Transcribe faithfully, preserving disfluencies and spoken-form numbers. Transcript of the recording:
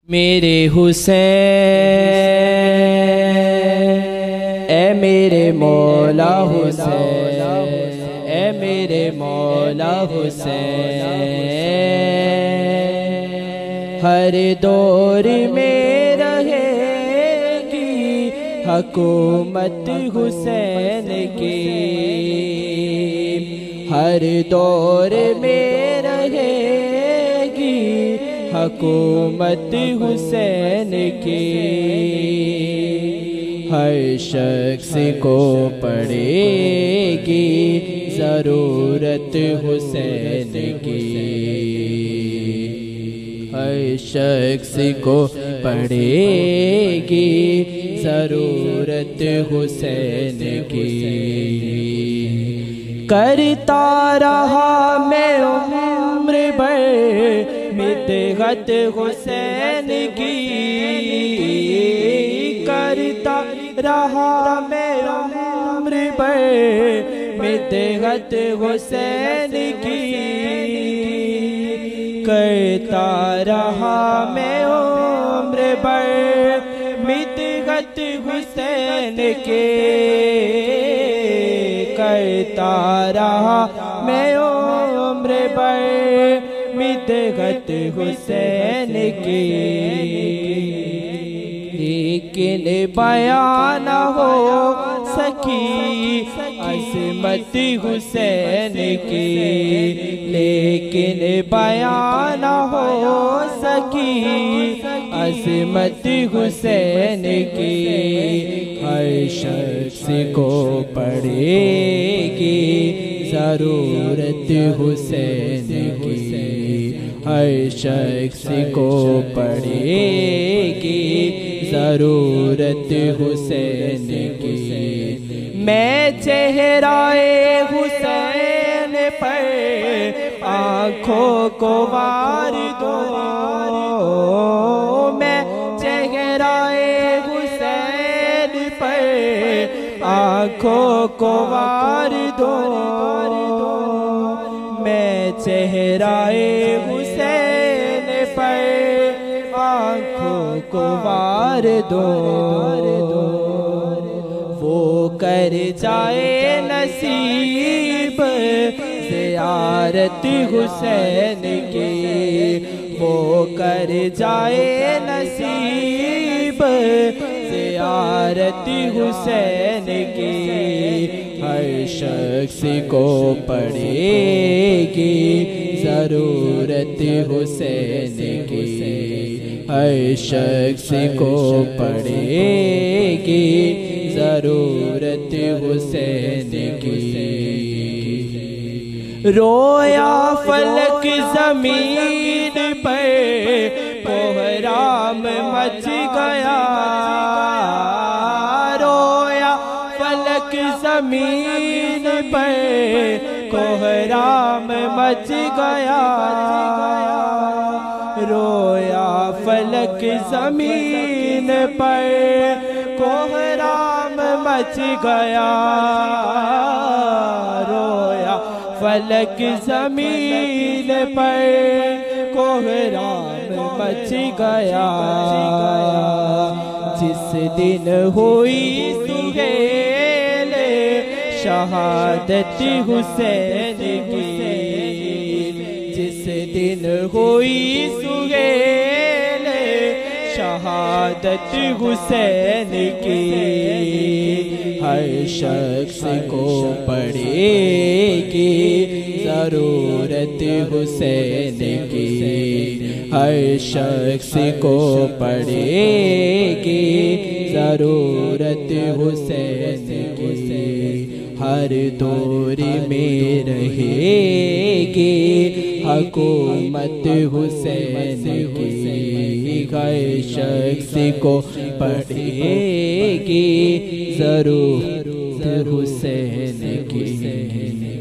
میرے حسین اے میرے مولا حسین، اے میرے مولا حسین، ہر دور میں رہے گی حکومت حسین کی، ہر دور میں رہے گی حکومت حسین کی، ہر شخص کو پڑے گی ضرورت حسین کی، ہر شخص کو پڑے گی ضرورت حسین کی، کرتا رہا میں عمر بھر مدحت حسین کی، کرتا رہا میں عمر بھر مدحت حسین کی، کرتا رہا میں عمر بھر مدحت حسین کی، کرتا رہا میں عمر بھر مدحت حسین کی، لیکن بیان ہو سکی عظمت حسین کی، لیکن بیان ہو سکی عظمت حسین کی، ہر شخص کو پڑے گی ضرورت حسین کی، ہر شخص کو پڑے گی ضرورت حسین کی، میں چہرہ حسین پر آنکھوں کو وار دوں، میں چہرہ حسین پر آنکھوں کو وار دوں، میں چہرہ حسین پر آنکھوں کو وار دوں، وہ کر جائے نصیب زیارت حسین کی، وہ کر جائے نصیب زیارت حسین کی، ہر شخص کو پڑے گی ضرورت حسین کی، ہر شخص کو پڑے گی ضرورت حسین کی، رویا فلک زمین پر کوہرام مچ گیا، رویا فلک زمین پر کوہرام مچ گیا، رویا فلک زمین پر کوہرام مچ گیا، رویا فلک زمین پر کوہرام مچ گیا، جس دن ہوئی سہیل شہادت حسین کی، جس دن ہوئی سہیل شہادت حسین کی، ہر شخص کو پڑے گی ضرورت حسین کی، ہر شخص کو پڑے گی ضرورت حسین کی، ہر دور میں رہے گی حکومت حسین کی، ہر شخص کو پڑے گی ضرورت حسین کی۔